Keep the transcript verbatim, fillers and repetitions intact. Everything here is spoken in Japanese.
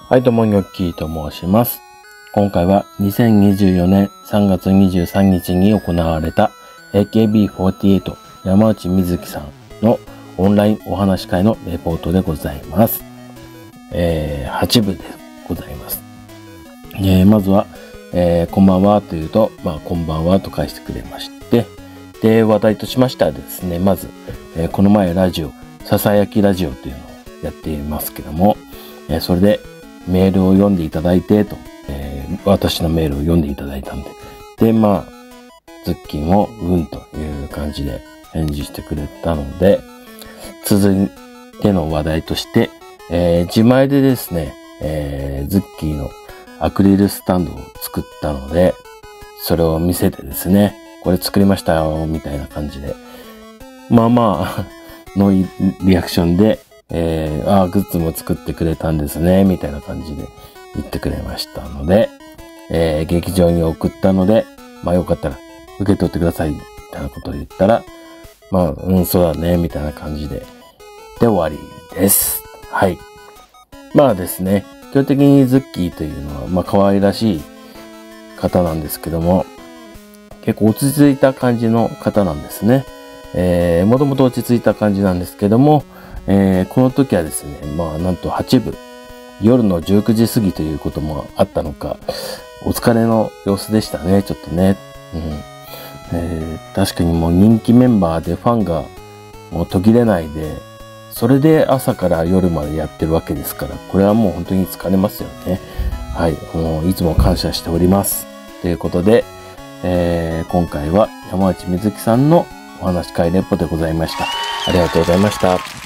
はい、どうも、ニョッキーと申します。今回はにせんにじゅうよねんさんがつにじゅうさんにちに行われた エーケービーフォーティーエイト 山内みずきさんのオンラインお話会のレポートでございます。えー、はちぶでございます。えー、まずは、えー、こんばんはというと、まあ、こんばんはと返してくれまして、で、話題としましてはですね、まず、えー、この前ラジオ、ささやきラジオというのをやっていますけども、えー、それでメールを読んでいただいてと、えー、私のメールを読んでいただいたんで、で、まあ、ズッキーもうんという感じで返事してくれたので、続いての話題として、えー、自前でですね、えー、ズッキーのアクリルスタンドを作ったので、それを見せてですね、これ作りましたよ、みたいな感じで、まあまあ、のリアクションで、えー、ああ、グッズも作ってくれたんですね、みたいな感じで言ってくれましたので、えー、劇場に送ったので、まあよかったら受け取ってください、みたいなことを言ったら、まあ、うん、そうだね、みたいな感じで、で終わりです。はい。まあですね、基本的にズッキーというのは、まあ可愛らしい方なんですけども、結構落ち着いた感じの方なんですね。えー、もともと落ち着いた感じなんですけども、えー、この時はですね、まあなんとはちぶ、夜のじゅうくじ過ぎということもあったのか、お疲れの様子でしたね、ちょっとね。うんえー、確かにもう人気メンバーでファンがもう途切れないで、それで朝から夜までやってるわけですから、これはもう本当に疲れますよね。はい、もういつも感謝しております。ということで、えー、今回は山内みずきさんのお話会レポでございました。ありがとうございました。